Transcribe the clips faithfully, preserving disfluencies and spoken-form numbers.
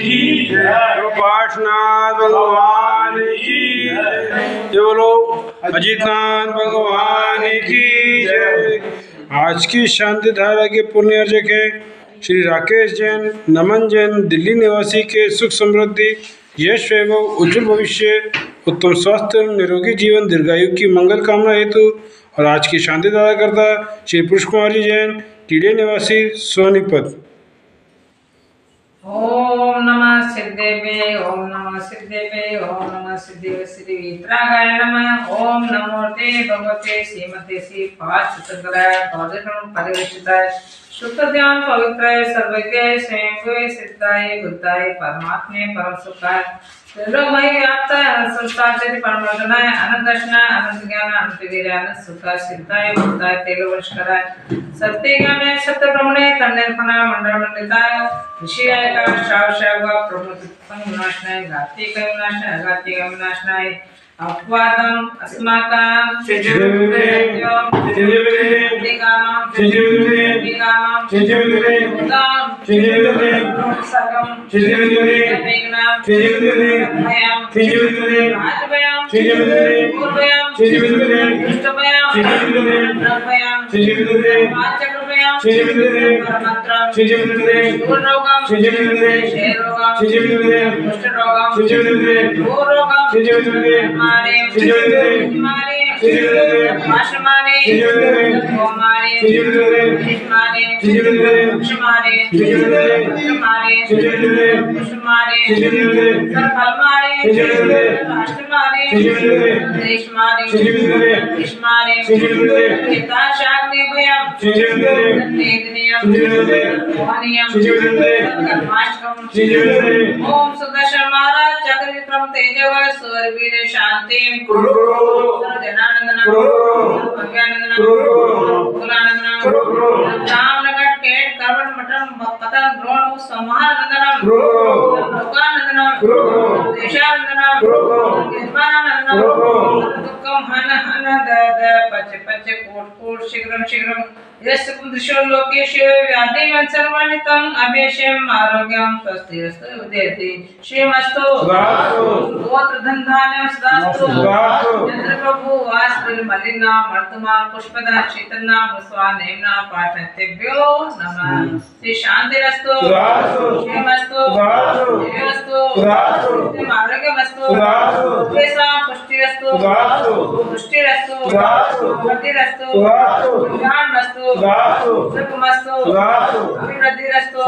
की जय, पार्श्वनाथ भगवान की जय, बोलो अजितनाथ भगवान की जय। आज की शांति धारा के पुण्य अर्जक है श्री राकेश जैन, नमन जैन, दिल्ली निवासी के सुख समृद्धि, यश वैभव, उज्जवल भविष्य, उत्तम स्वास्थ्य, निरोगी जीवन, दीर्घायु की मंगल कामना हेतु। और आज की शांति धारा करता श्री पुष्प कुमारी जैन, टीडे निवासी, सोनीपत। ओम नमः सिद्धेवे, ओम नमः सिद्धेवे, ओम नमः सिद्धेव श्री वितरागाय नमः। ओम नमो ते भगवते श्रीमते श्री पांच चतुराय पौधक्रम परिवेशिताय शुद्ध ध्यान पवित्राय सर्वज्ञाय स्वयं सिद्धाय बुद्धाय परमात्मे परम सुखाय त्रिलोकमय व्याप्ताय संसार चेति परमात्मनाय अनंत दर्शनाय अनंत ज्ञान अनंत वीर्य अनंत सुखाय सिद्धाय बुद्धाय तेलवंशकराय सत्य ज्ञानाय सत्य ब्रह्मणे तन्निर्पणाय मंडल मंडिताय ऋषियाय का शावशावा प्रमुख विनाशनाय घाती का विनाशनाय घाती का विनाशनाय अपवादम अस्माकं चिंतिविदे चिंतिविदे दिगामं चिंतिविदे दिगामं चिंतिविदे उदाम चिंतिविदे सर्गम चिंतिविदे वेगनाम चिंतिविदे भयम चिंतिविदे आत्मयम चिंतिविदे पूर्वयम चिंतिविदे दुष्टभयम चिंतिविदे नरभयम चिंतिविदे पांचकृपयम चिंतिविदे परमंत्रम चिंतिविदे दूररोगम चिंतिविदे क्षेरोगम चिंतिविदे कुष्ठरोगम चिंतिविदे भूरोगम चिंतिविदे मारे चिंतिविदे मारे चिंतिविदे माशमारे चिंतिविदे गोमारे चिंतिविदे मारे चिंतिविदे क्षमारे चिंतिविदे क्षमारे चिंतिविदे क्षमारे चिंतिविदे सर्वफलमारे चिंतिविदे राष्ट्रमारे चिंतिविदे देशमारे चिंतिविदे देशमारे चिंतिविदे पिता शाक्ति भयम चिंतिविदे नेदनियम चिंतिविदे मोहनियम चिंतिविदे कर्माष्टकम चिंतिविदे ओम सुदर्शन महाराज चक्र विक्रम तेजव सूर्यवीर शांति कुरु जनानंदन कुरु भव्यानंदन कुरु कुलानंदन कुरु राम नगट केट करवट मटन पतन द्रोण समानंदन कुरु लोकानंदन कुरु देशानंदन कुरु निर्वाणानंदन कुरु दुःखम हन हन द द पच पच कोट कोट शीघ्रम शीघ्रम यस्य दृश्यो लोकेशे व्याधि वंशर्वाणितं अभेशम आरोग्यम स्वस्तिरस्तु उदेति श्रीमस्तु गोत्र धन धान्यम सदास्तु चंद्र प्रभु वास्त्र मलिना मर्तमा पुष्पदा चैतन्य मुस्वा नेमना पाठतेभ्यो नमः। श्री शांतिरस्तु श्रीमस्तु देवस्तु श्री आरोग्यमस्तु उपैसा पुष्टिरस्तु पुष्टिरस्तु भक्तिरस्तु ज्ञानमस्तु सुखमस्तु अभिवृद्धिरस्तु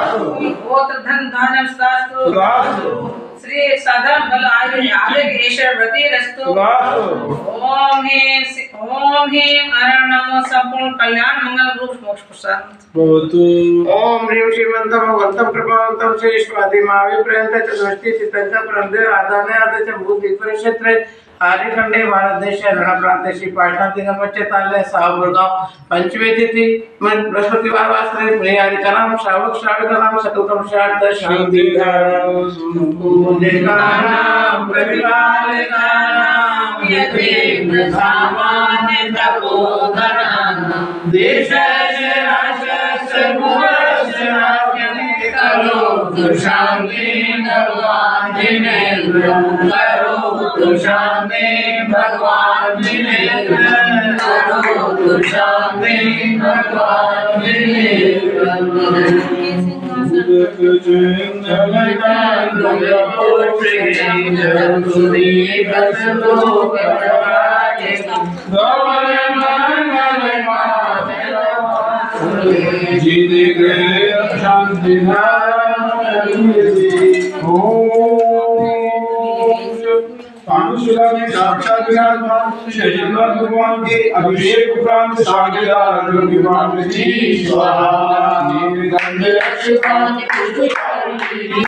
गोत्र धन धान्यम सदास्तु श्री साधन बल आयु आरोग्य ईश्वर वृद्धिरस्तु ओम ह्रीं ओम ह्रीं अरण नमो संपूर्ण कल्याण मंगल रूप मोक्ष प्रसाद भवतु। ओम ह्रीं श्रीमन्तं भगवन्तं कृपावन्तं श्री स्वादिमाविप्रयन्त चतुष्टि चित्तञ्च परमदेव आदाने आदे च भूति परिक्षेत्रे आर्यखंडे भारत देश रण प्रांत श्री पाटना दिगंबरचे ताल्ले सावगाव पंचमी तिथि मन बृहस्पतिवार वासरे प्रियारी कलाम श्रावक श्राविकानाम सकलकम शांत शांति धारा पूजिकानाम प्रतिपालकानाम यते सामान्य तपोधनानाम देशस्य राष्ट्रस्य भूरस्य राज्यमे करो शांति भगवान जिने करो तो शांति भगवान जिने करो तो शांति भगवान जिने शांति पानुशिला में साक्षात विराजमान श्री भगवान के अभिषेक उपरांत सागीदार भगवान जी स्वाहा।